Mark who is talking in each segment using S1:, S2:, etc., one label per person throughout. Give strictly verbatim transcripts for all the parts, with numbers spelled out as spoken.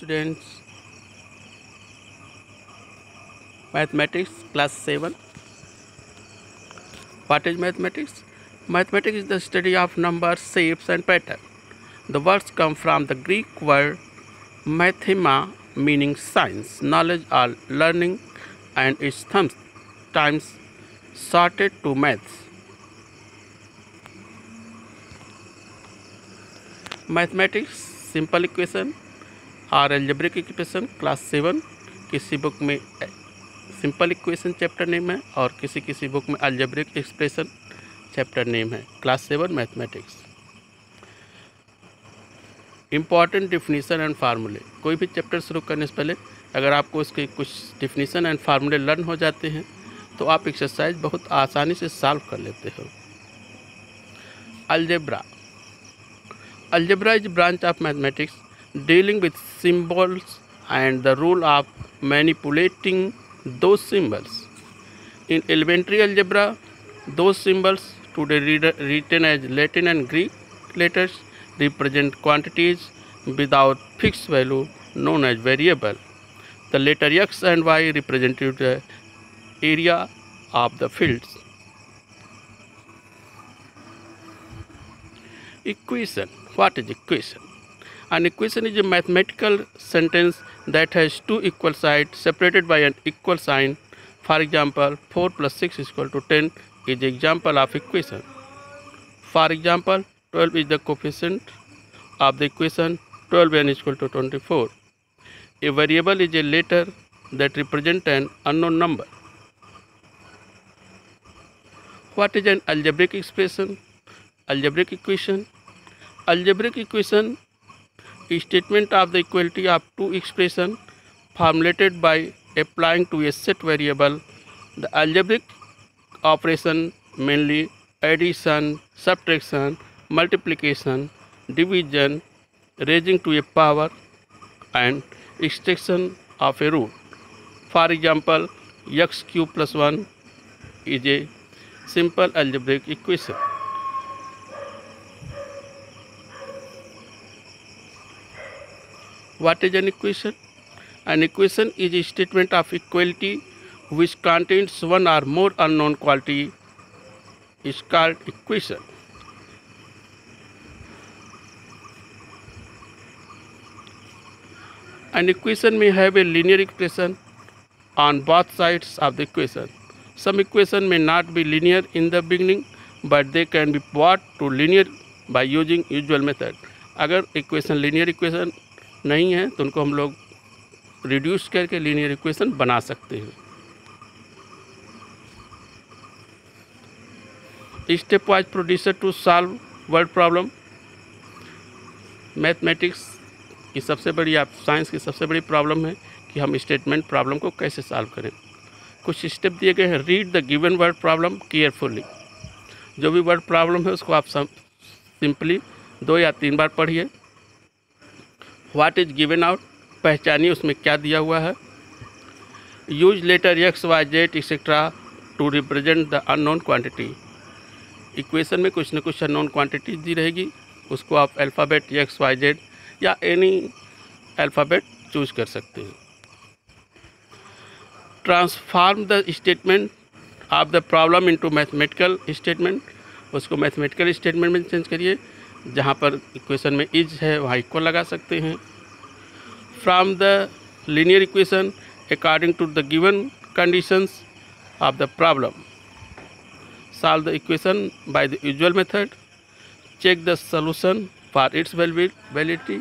S1: students, mathematics class seven. What is mathematics? Mathematics is the study of numbers, shapes and patterns. The words come from the Greek word mathema, meaning science, knowledge or learning, and is sometimes shortened to maths. Mathematics simple equation और algebraic equation class seven, किसी book में simple equation chapter name है और किसी किसी book में algebraic expression chapter name है। Class seven mathematics. Important definition and formulae. कोई भी चैप्टर शुरू करने से पहले अगर आपको उसके कुछ डिफिनीसन एंड फार्मूले लर्न हो जाते हैं तो आप एक्सरसाइज बहुत आसानी से सॉल्व कर लेते हो। Algebra. Algebra is a branch of mathematics dealing with symbols and the rule of manipulating those symbols. In elementary algebra, those symbols, today written as Latin and Greek letters, represent quantities without fixed value known as variable. The letter X and Y represent the area of the fields. Equation. What is equation? An equation is a mathematical sentence that has two equal sides separated by an equal sign. For example, four plus six is equal to ten is an example of equation. For example, twelve is the coefficient of the equation. twelve n is equal to twenty-four. A variable is a letter that represents an unknown number. What is an algebraic expression? Algebraic equation. Algebraic equation is statement of the equality of two expressions formulated by applying to a set variable. The algebraic operation mainly addition, subtraction, multiplication, division, raising to a power, and extraction of a root. For example, x cube plus one is a simple algebraic equation. What is an equation? An equation is a statement of equality which contains one or more unknown quantity is called equation. An equation may have a linear expression on both sides of the equation. Some equation may not be linear in the beginning, but they can be brought to linear by using usual method. अगर equation linear equation नहीं है तो उनको हम लोग reduce करके linear equation बना सकते हैं। Stepwise procedure to solve word problem. Mathematics की सबसे बड़ी आप साइंस की सबसे बड़ी प्रॉब्लम है कि हम स्टेटमेंट प्रॉब्लम को कैसे सॉल्व करें। कुछ स्टेप दिए गए हैं। Read the given word problem carefully. जो भी वर्ड प्रॉब्लम है उसको आप सिंपली दो या तीन बार पढ़िए। व्हाट इज गिवन आउट, पहचानिए उसमें क्या दिया हुआ है। Use letter X Y Z etcetera to represent the unknown quantity. Equation में कुछ न कुछ अननोन क्वांटिटी दी रहेगी, उसको आप अल्फ़ाबेट एक्स वाई जेड या एनी अल्फ़ाबेट चूज कर सकते हैं। Transform the statement of the problem into mathematical statement. उसको मैथमेटिकल स्टेटमेंट में चेंज करिए। जहाँ पर इक्वेशन में इज है वहाँ इक्वल लगा सकते हैं। From the linear equation according to the given conditions of the problem. Solve the equation by the usual method. Check the solution for its validity.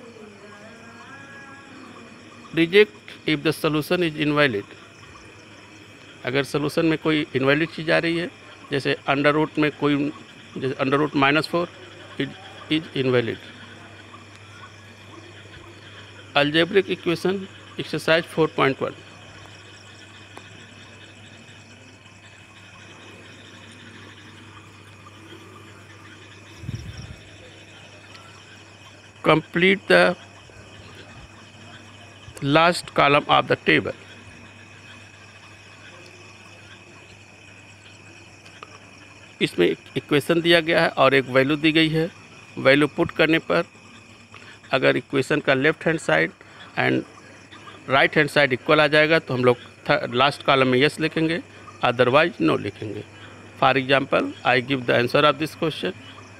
S1: Reject if the solution is invalid. अगर solution में कोई invalid चीज़ आ रही है, जैसे under root में कोई, जैसे under root minus four, it is invalid. Algebraic equation exercise four point one. Complete the last column of the table. इसमें इक्वेशन दिया गया है और एक वैल्यू दी गई है। वैल्यू पुट करने पर अगर इक्वेशन का left hand side and right hand side equal आ जाएगा तो हम लोग लास्ट कॉलम में यस लिखेंगे, अदरवाइज नो लिखेंगे। For example I give the answer of this question.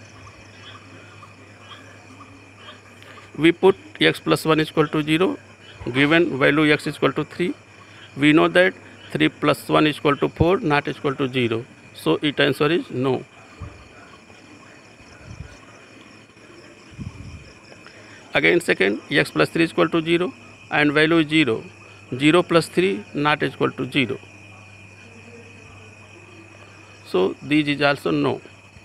S1: We put x plus one is equal to zero, given value x is equal to three. We know that three plus one is equal to four, not equal to zero. So its answer is no. Again second, x plus three is equal to zero and value is zero. zero plus three not equal to zero. So this is also no.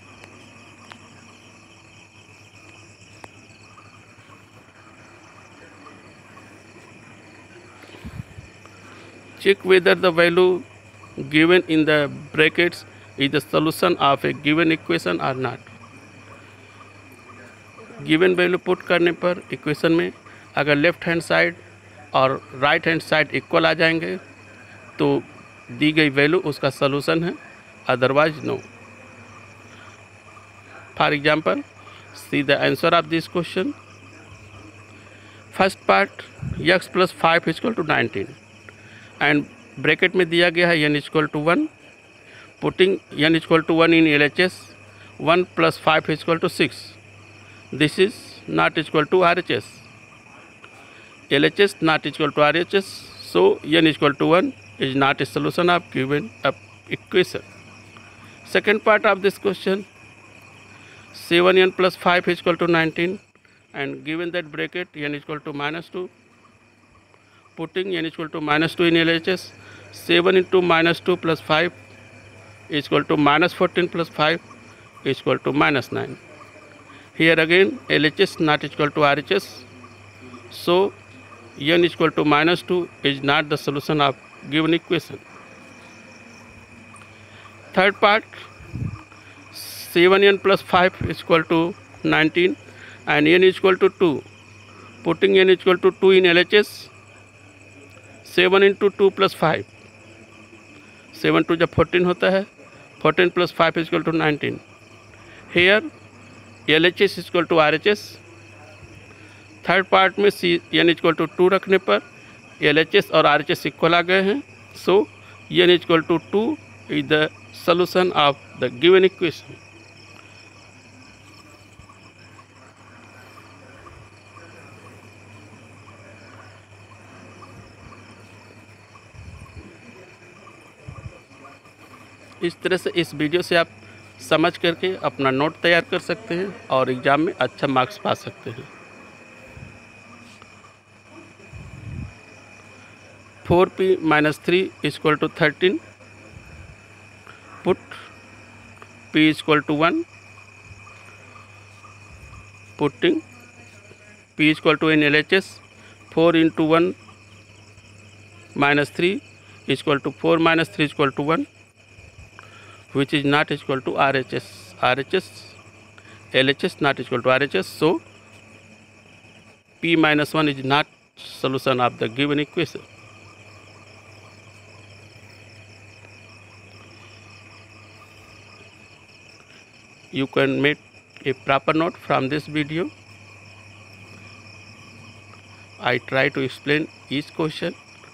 S1: Check whether the value given in the brackets is the solution of a given equation or not. Given value put करने पर equation में अगर left hand side और right hand side equal आ जाएंगे तो दी गई वैल्यू उसका सलूशन है, otherwise no. For example see the answer of this question. First part X plus five equal to nineteen and bracket में दिया गया है N equal to one. Putting N equal to one in L H S, one plus five equal to six. This is not equal to R H S. L H S not equal to R H S, so n equal to one is not a solution of given equation. Second part of this question, seven n plus five is equal to nineteen, and given that bracket n is equal to minus two, putting n is equal to minus two in L H S, seven into minus two plus five is equal to minus fourteen plus five is equal to minus nine. Here again L H S not equal to R H S, so n is equal to minus two is not the solution of given equation. Third part, seven n plus five is equal to nineteen and n is equal to two. Putting n is equal to two in L H S, seven into two plus five, seven to जब fourteen होता है, fourteen plus five is equal to nineteen. Here L H S is equal to R H S. Third part में सी n equal to two रखने पर L H S और R H S equal आ गए हैं, so n equal to two is the solution of the given equation. इस तरह से इस वीडियो से आप समझ करके अपना नोट तैयार कर सकते हैं और एग्ज़ाम में अच्छा मार्क्स पा सकते हैं. Four P minus three equal to thirteen. Put P equal to one. Putting P equal to in L H S, four into one minus three equal to four minus three equal to one, which is not equal to R H S. R H S, L H S not equal to R H S, so P minus one is not solution of the given equation. You can make a proper note from this video. I try to explain each question.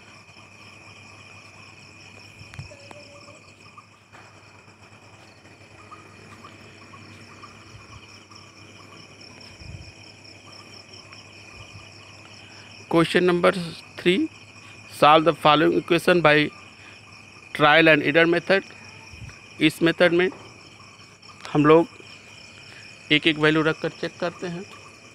S1: Question number three, solve the following equation by trial and error method. इस method में हम लोग एक एक value रख कर check करते हैं.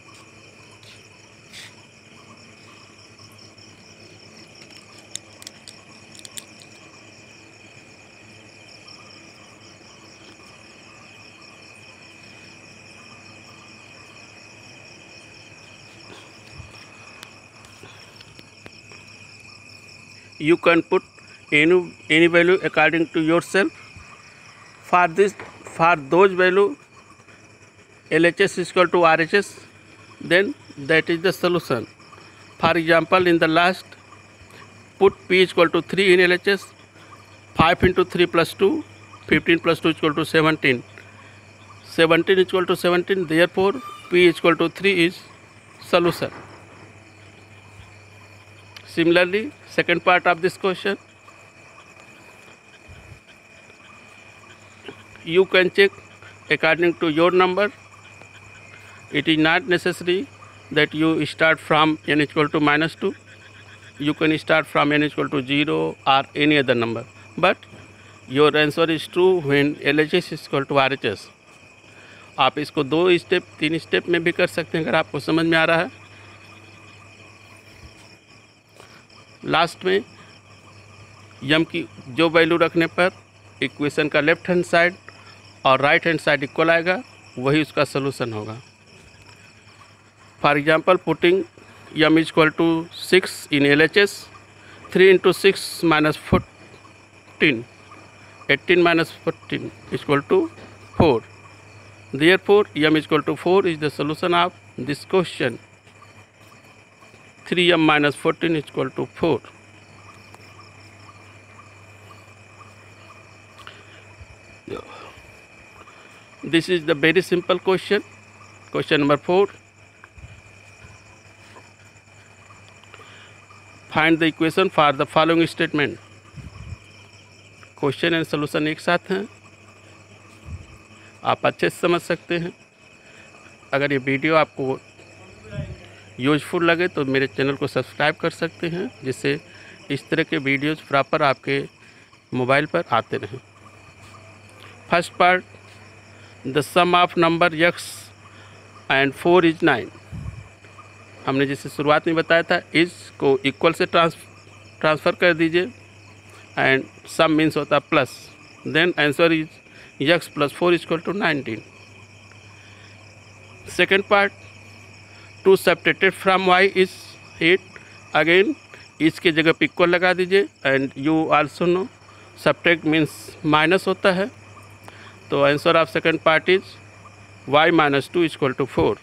S1: You can put any any value according to yourself. For this, for those value L H S is equal to R H S, then that is the solution. For example, in the last, put P is equal to three in L H S, five into three plus two, fifteen plus two is equal to seventeen. seventeen is equal to seventeen, therefore P is equal to three is solution. Similarly, second part of this question, you can check according to your number. It is not necessary that you start from n equal to minus two. You can start from n equal to zero or any other number, but your answer is true when L H S is equal to R H S. आप इसको दो step तीन step में भी कर सकते हैं अगर आपको समझ में आ रहा है। लास्ट में यम की जो वैल्यू रखने पर इक्वेशन का लेफ्ट हैंड साइड और राइट हैंड साइड इक्वल आएगा, वही उसका सोल्यूशन होगा। For example, putting M is equal to six in L H S, three into six minus fourteen, eighteen minus fourteen is equal to four. Therefore, m is equal to four is the solution of this question. three m minus fourteen is equal to four. This is the very simple question. Question number four. Find the equation for the following statement. Question and solution एक साथ हैं, आप अच्छे से समझ सकते हैं। अगर ये वीडियो आपको यूजफुल लगे तो मेरे चैनल को सब्सक्राइब कर सकते हैं, जिससे इस तरह के वीडियोज़ प्रॉपर आपके मोबाइल पर आते रहें। First part, the sum of number X and four is nine. हमने जैसे शुरुआत में बताया था, इज को इक्वल से ट्रांस ट्रांसफ़र कर दीजिए एंड सम मीन्स होता है plus, then answer is x plus four is equal to nineteen. Second part, two subtracted from y is eight. Again, इसके जगह पे इक्वल लगा दीजिए and you also know subtract means minus होता है, तो answer of second part is y minus two is equal to four.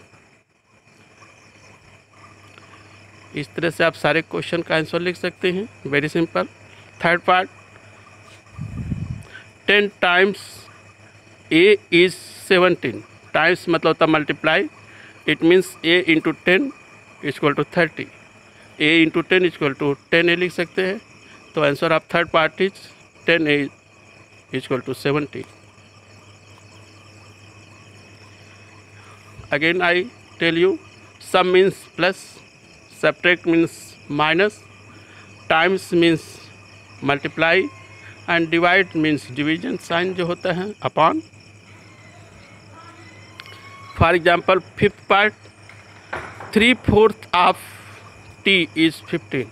S1: इस तरह से आप सारे क्वेश्चन का आंसर लिख सकते हैं, very simple. Third part, ten times a is seventeen, times मतलब होता multiply, it means a into ten is equal to thirty, a into ten is equal to ten A लिख सकते हैं, तो answer of third part is ten A is equal to seventeen. Again I tell you, sum means plus, subtract means minus, times means multiply and divide means division sign जो होता है upon. For example, fifth part, three fourth of T is fifteen.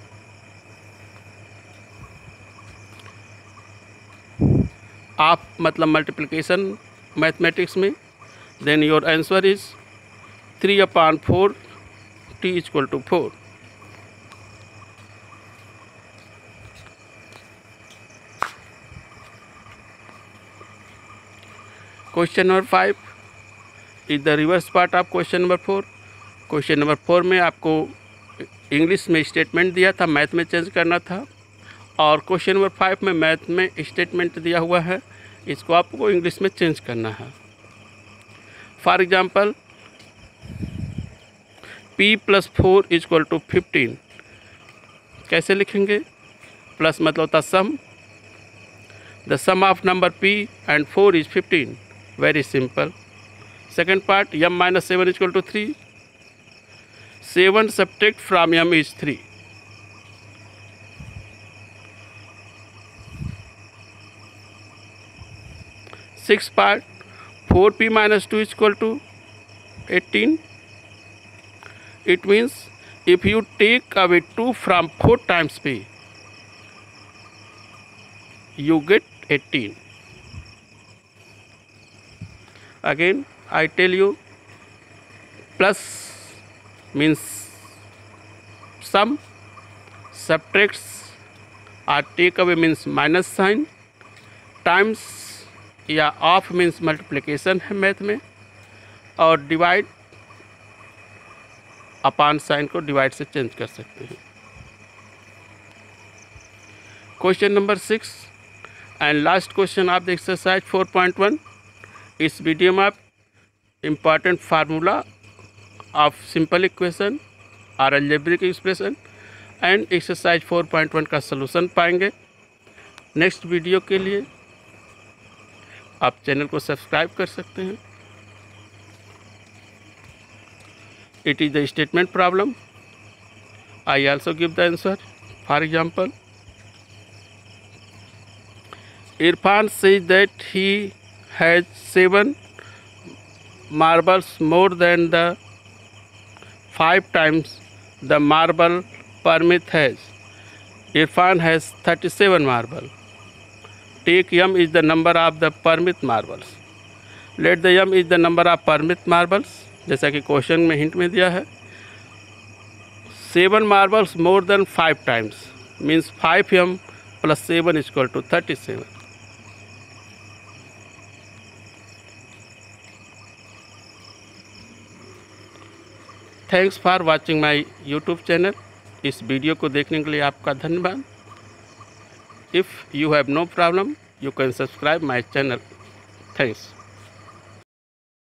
S1: Of मतलब multiplication mathematics में, then your answer is three upon four, T is equal to four. Question number five is the reverse part of question number four. Question number four में आपको English में statement दिया था, math में change करना था, और क्वेश्चन नंबर फाइव में मैथ में स्टेटमेंट दिया हुआ है, इसको आपको इंग्लिश में चेंज करना है। For example, p plus four is equal to fifteen, कैसे लिखेंगे? प्लस मतलब होता sum, the sum of number p and four is fifteen, very simple. Second part, m minus seven is equal to three, seven subtract from m is three. Six part, four p minus two is equal to eighteen. It means if you take away two from four times p, you get eighteen. Again, I tell you, plus means sum, subtracts or take away means minus sign, times या of means multiplication है math में, और divide upon sign को divide से change कर सकते हैं। Question number six and last question of the exercise four point one. इस वीडियो में आप important formula of simple equation और algebraic expression and exercise four point one का सलूशन पाएंगे। नेक्स्ट वीडियो के लिए आप चैनल को सब्सक्राइब कर सकते हैं। It is the statement problem. I also give the answer. For example, Irfan says that he has seven marbles more than the five times the marble Parmit has. Irfan has thirty-seven marbles. Take m is the number of the Parmit marbles. Let the m is the number of Parmit marbles. जैसा कि question में hint में दिया है, seven marbles more than five times means five m plus seven is equal to thirty-seven. Thanks for watching my YouTube channel. इस video को देखने के लिए आपका धन्यवाद। If you have no problem, you can subscribe my channel. Thanks.